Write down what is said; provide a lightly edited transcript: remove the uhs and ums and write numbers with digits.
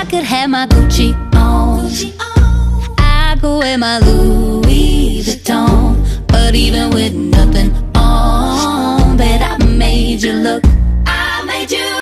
could have my Gucci on, I could wear my Louis Vuitton, but even with nothing on, bet I made you look